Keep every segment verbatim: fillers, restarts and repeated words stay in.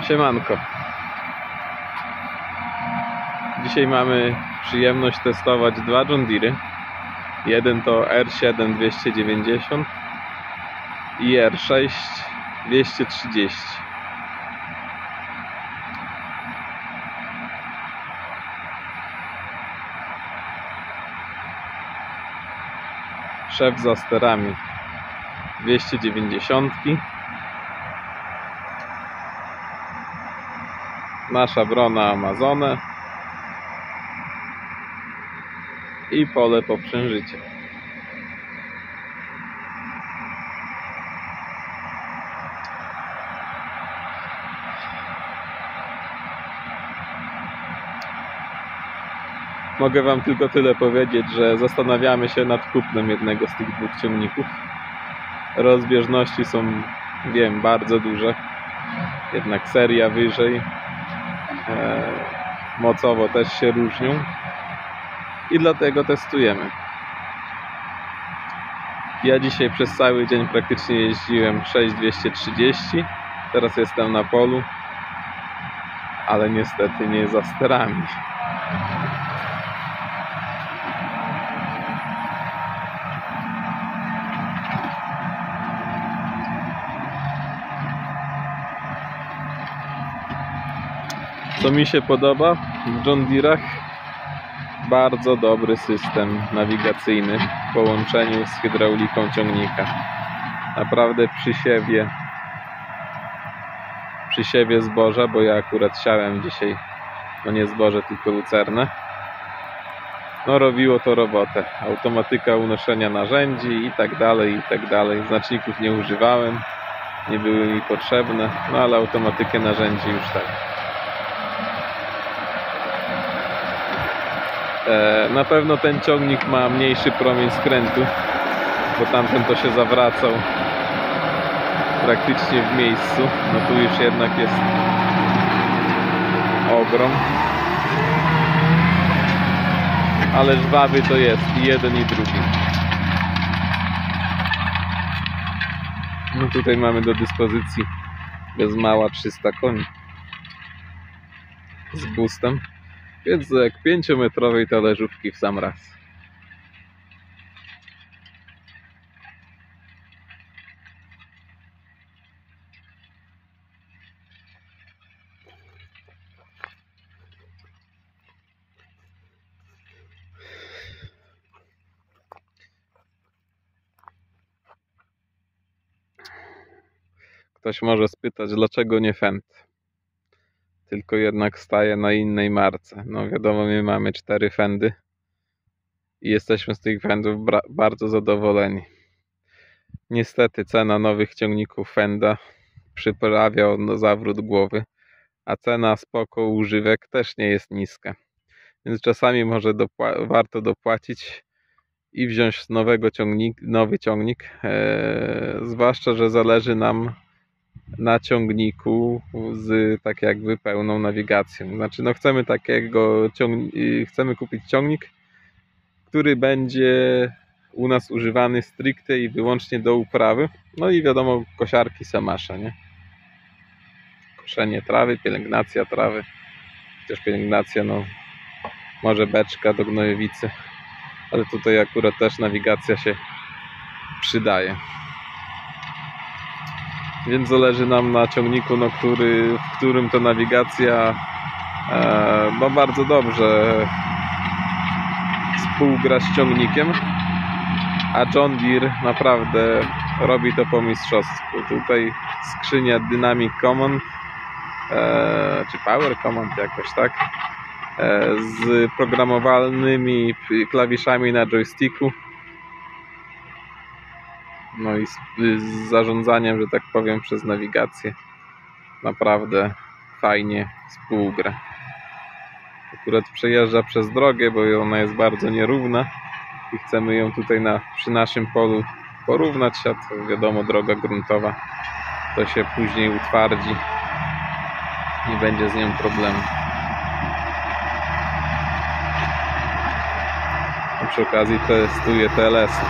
Siemanko. Dzisiaj mamy przyjemność testować dwa John Deere. Jeden to R siedem dwieście dziewięćdziesiąt i R sześć dwieście trzydzieści. Szef za sterami dwieście dziewięćdziesiąt. Nasza brona Amazonę i pole poprzężycie. Mogę wam tylko tyle powiedzieć, że zastanawiamy się nad kupnem jednego z tych dwóch ciągników. Rozbieżności są, wiem, bardzo duże, jednak seria wyżej. E, mocowo też się różnią i dlatego testujemy. Ja dzisiaj przez cały dzień praktycznie jeździłem sześć dwieście trzydzieści. Teraz jestem na polu, ale niestety nie za sterami. Co mi się podoba w John Deere'ach? Bardzo dobry system nawigacyjny w połączeniu z hydrauliką ciągnika. Naprawdę przy siewie, przy siewie zboża, bo ja akurat siałem dzisiaj, no nie zboże, tylko lucernę, no robiło to robotę. Automatyka unoszenia narzędzi i tak dalej, i tak dalej. Znaczników nie używałem, nie były mi potrzebne, no ale automatykę narzędzi już tak. Na pewno ten ciągnik ma mniejszy promień skrętu, bo tamten to się zawracał praktycznie w miejscu. No tu już jednak jest ogrom, ale żwawy to jest i jeden i drugi. No tutaj mamy do dyspozycji bez mała trzysta koni z boostem. Więc jak pięciometrowej talerzówki w sam raz. Ktoś może spytać, dlaczego nie Fendt, tylko jednak staje na innej marce. No wiadomo, my mamy cztery Fendy i jesteśmy z tych Fendów bardzo zadowoleni. Niestety cena nowych ciągników Fenda przyprawia o zawrót głowy, a cena spoko używek też nie jest niska. Więc czasami może dopła- warto dopłacić i wziąć nowego ciągnik, nowy ciągnik, eee, zwłaszcza, że zależy nam na ciągniku z tak jakby pełną nawigacją. Znaczy, no chcemy takiego ciągnika, chcemy kupić ciągnik, który będzie u nas używany stricte i wyłącznie do uprawy. No i wiadomo, kosiarki Semasze, nie? Koszenie trawy, pielęgnacja trawy. Chociaż pielęgnacja, no może beczka do gnojowicy, ale tutaj akurat też nawigacja się przydaje. Więc zależy nam na ciągniku, no, który, w którym ta nawigacja e, no, bardzo dobrze współgra z ciągnikiem, a John Deere naprawdę robi to po mistrzostwu. Tutaj skrzynia Dynamic Command, e, czy Power Command jakoś tak, e, z programowalnymi klawiszami na joysticku. No i z, z zarządzaniem, że tak powiem, przez nawigację. Naprawdę fajnie współgra. Akurat przejeżdża przez drogę, bo ona jest bardzo nierówna i chcemy ją tutaj na, przy naszym polu porównać, a to wiadomo, droga gruntowa to się później utwardzi. Nie będzie z nią problemu. A przy okazji testuję T L S.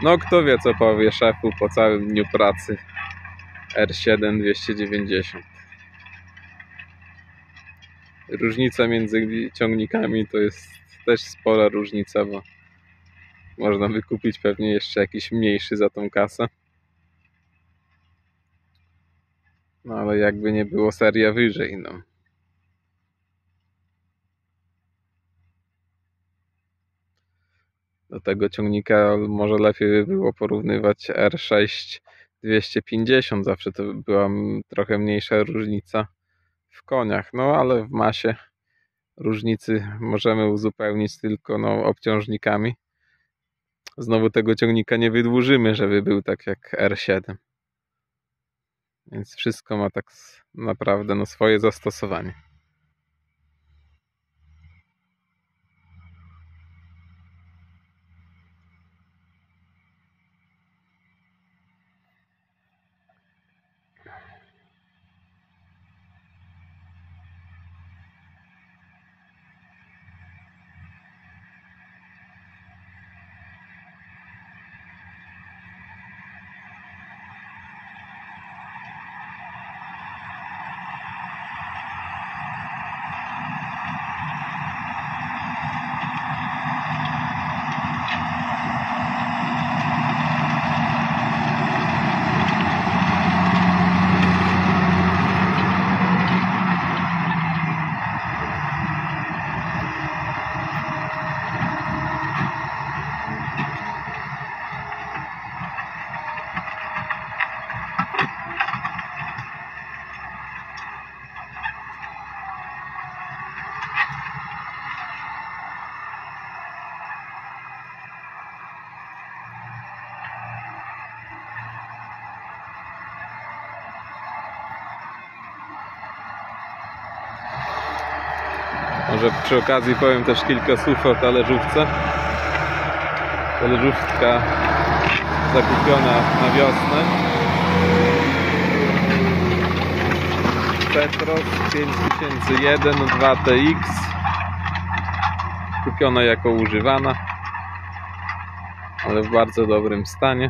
No kto wie, co powie szefu po całym dniu pracy. R siedem dwieście dziewięćdziesiąt. Różnica między ciągnikami to jest też spora różnica, bo można wykupić pewnie jeszcze jakiś mniejszy za tą kasę. No ale jakby nie było, seria wyżej, no. Do tego ciągnika może lepiej by było porównywać R sześć dwieście pięćdziesiąt. Zawsze to była trochę mniejsza różnica w koniach. No ale w masie różnicy możemy uzupełnić tylko no, obciążnikami. Znowu tego ciągnika nie wydłużymy, żeby był tak jak R siedem. Więc wszystko ma tak naprawdę no, swoje zastosowanie. Może przy okazji powiem też kilka słów o talerzówce. Talerzówka zakupiona na wiosnę. Petros pięć tysięcy jeden dwa T X. Kupiona jako używana, ale w bardzo dobrym stanie.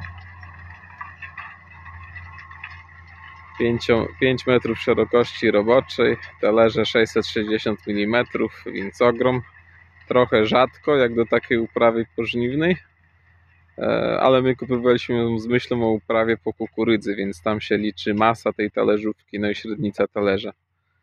pięć metrów szerokości roboczej, talerze sześćset sześćdziesiąt milimetrów, więc ogrom. Trochę rzadko jak do takiej uprawy pożniwnej, ale my kupowaliśmy ją z myślą o uprawie po kukurydzy, więc tam się liczy masa tej talerzówki, no i średnica talerza.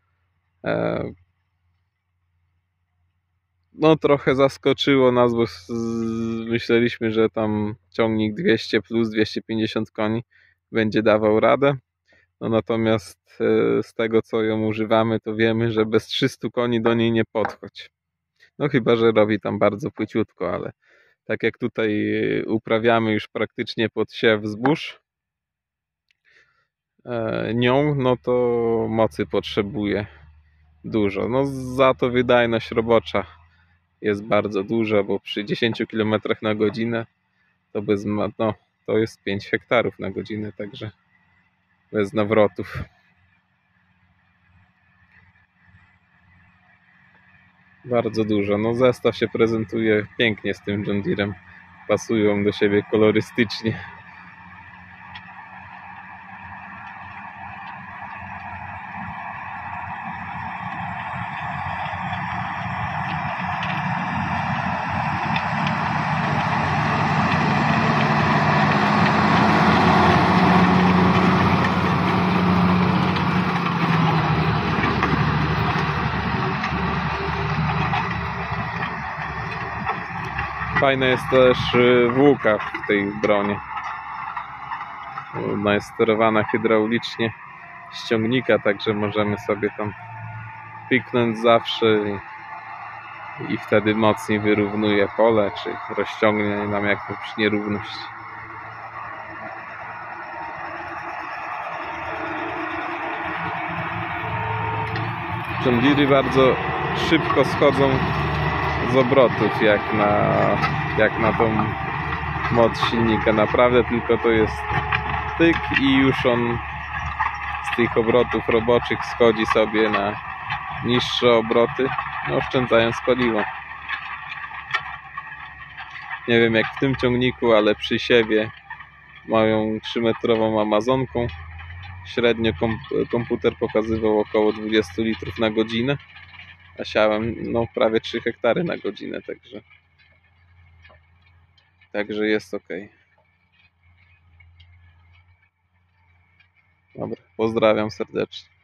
No trochę zaskoczyło nas, bo myśleliśmy, że tam ciągnik dwieście plus dwieście pięćdziesiąt koni będzie dawał radę. No natomiast z tego, co ją używamy, to wiemy, że bez trzystu koni do niej nie podchodź. No chyba, że robi tam bardzo płyciutko, ale tak jak tutaj uprawiamy już praktycznie pod siew zbóż nią, no to mocy potrzebuje dużo. No za to wydajność robocza jest bardzo duża, bo przy dziesięciu kilometrach na godzinę to bez, no, to jest pięć hektarów na godzinę, także bez nawrotów. Bardzo dużo. No zestaw się prezentuje pięknie z tym John Deerem. Pasują do siebie kolorystycznie. Fajna jest też włóka w tej bronie. Ona jest sterowana hydraulicznie z ciągnika, także możemy sobie tam piknąć zawsze i, i wtedy mocniej wyrównuje pole, czy rozciągnie nam jakąś nierówność. John Deere bardzo szybko schodzą z obrotów jak na, jak na tą moc silnika. Naprawdę tylko to jest tyk i już on z tych obrotów roboczych schodzi sobie na niższe obroty, oszczędzając paliwo. Nie wiem jak w tym ciągniku, ale przy siewie moją trzymetrową amazonką średnio kom komputer pokazywał około dwadzieścia litrów na godzinę, a siałem no prawie trzy hektary na godzinę, także także jest ok. Dobra, pozdrawiam serdecznie.